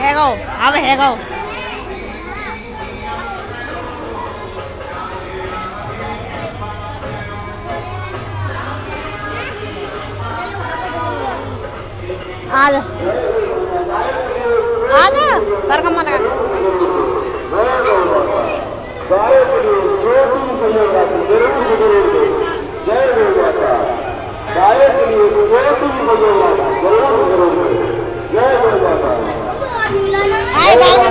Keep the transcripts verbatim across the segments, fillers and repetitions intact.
है गो अब है गो आज आज पर कम लगा आए बाल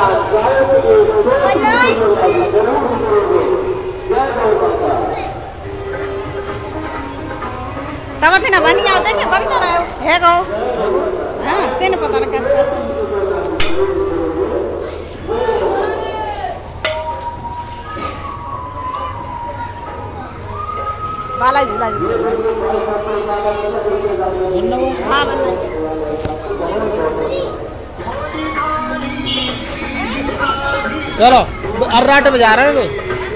तब थे ना बनी जाते हैं बन तो रहे है गो हाँ तेन पता ना कैसे बाला झूला हाँ चलो अर्राट बजा रहे हैं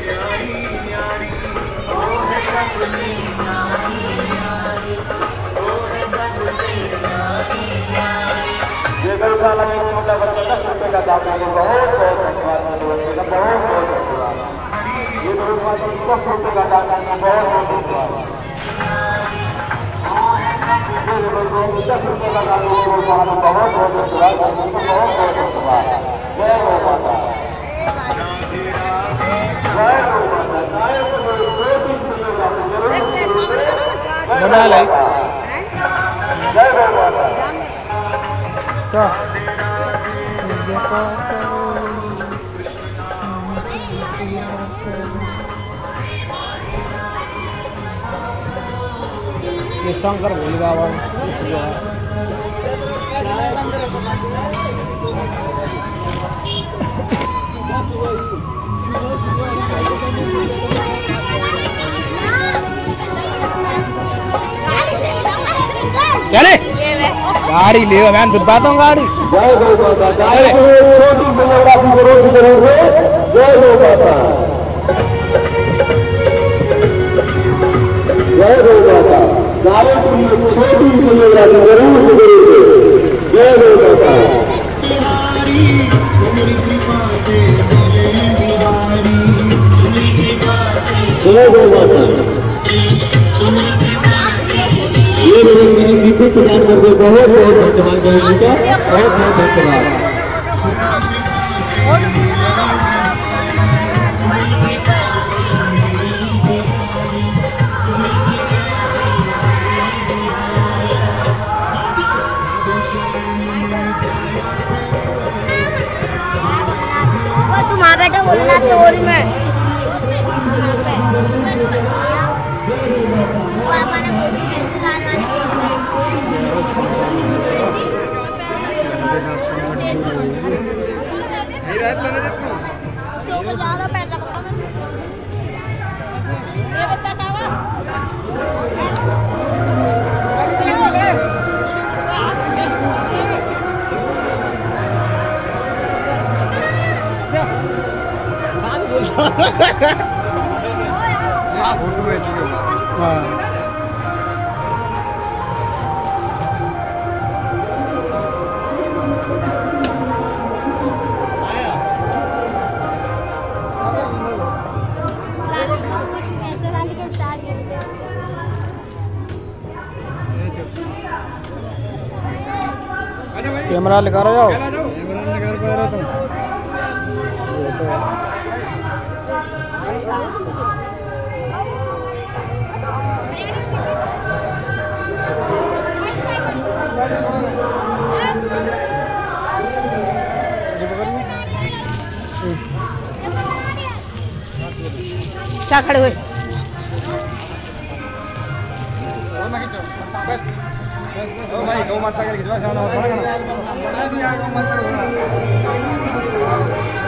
ये गौशाला में छोटा बच्चा दस रुपए का दाता है बहुत बहुत धन्यवाद बच्चे का बहुत बहुत धन्यवाद ये गौशाला में दस रुपए का दाता है बहुत बहुत धन्यवाद ये गौशाला में दस रुपए का दाता है गौशाला में बहुत बहुत धन्यवाद बहुत बहुत धन्यवाद जय गौ माता जय गौ माता गाय को दो तीन किलो बना ले जय गौ माता तो ये शंकर भोले बाबा चले गाड़ी ले मैं खुद बात हूँ गाड़ी जय गौ माता गाय को छोटी फोटोग्राफी जरूर जरूर जय गौ माता जय गौ माता गाय को छोटी फोटोग्राफी जरूर जरूर जय गौ माता जय गौ माता ये मेरे गीत प्रदान करते बहुत बहुत धन्यवाद जय जी का बहुत बहुत धन्यवाद तुम आ बेटा बोलना चोरी में कैमरा लगा रहे हो कैमरा लगा पा रहा तुम ये तो क्या खड़े हुए ओ भाई गौ माता का खिंचवा जाना और बड़ा गौ माता